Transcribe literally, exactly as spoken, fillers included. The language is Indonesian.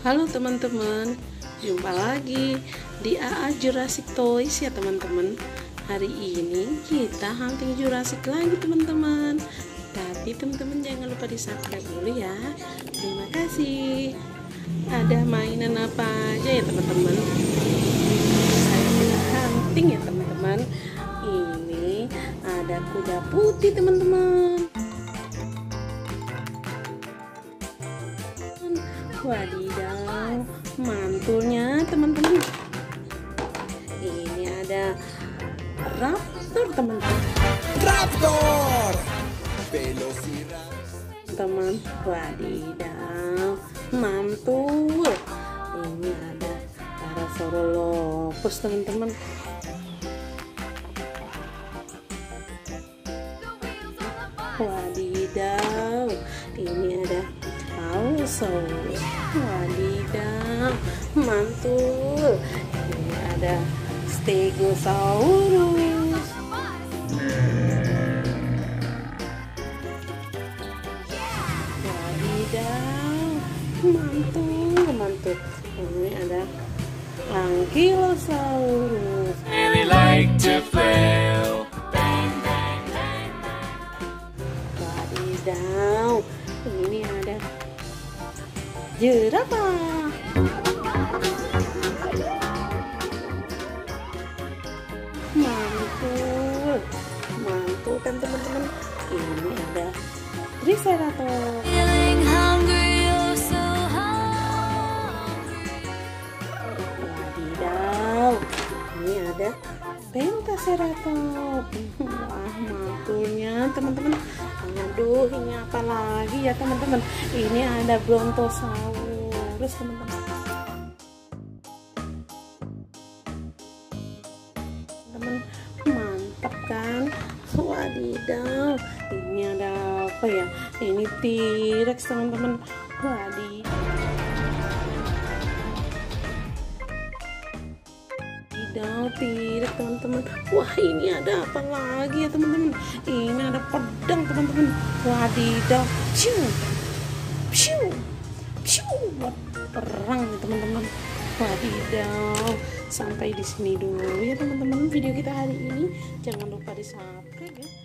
Halo teman-teman, jumpa lagi di A A Jurassic Toys ya teman-teman. Hari ini kita hunting Jurassic lagi teman-teman. Tapi teman-teman jangan lupa di subscribe dulu ya. Terima kasih. Ada mainan apa aja ya teman-teman? Saya kita hunting ya teman-teman. Ini ada kuda putih teman-teman. Wadidaw, mantulnya teman-teman. Ini ada raptor teman-teman. Raptor, Velociraptor. Teman, wadidaw, mantul. Ini ada Parasaurolophus teman-teman. Wadidaw, ini ada Allosaurus. Wadidaw, mantul. Ini ada Stegosaurus. Wadidaw, mantul, mantul. Ini ada Ankylosaurus. Really like to flail. Wadidaw, ini ada jerapah. Mantul, mantul kan teman-teman. Ini ada Triceratops. Wadidaw, ini ada Pentaceratops. Wah, mantulnya teman-teman. Aduh, ini apa lagi ya teman-teman? Ini ada Brontosaurus teman-teman. Teman, mantap kan? Wadidaw, ini ada apa ya? Ini T-Rex teman-teman. Wadidaw. Wadidaw, T-Rex teman-teman. Wah, ini ada apa lagi ya teman-teman? Ini ada pedang teman-teman. Wadidaw, ciu, ciu, ciu, buat perang ya teman-teman. Wadidaw, sampai di sini dulu ya teman-teman video kita hari ini. Jangan lupa di subscribe ya.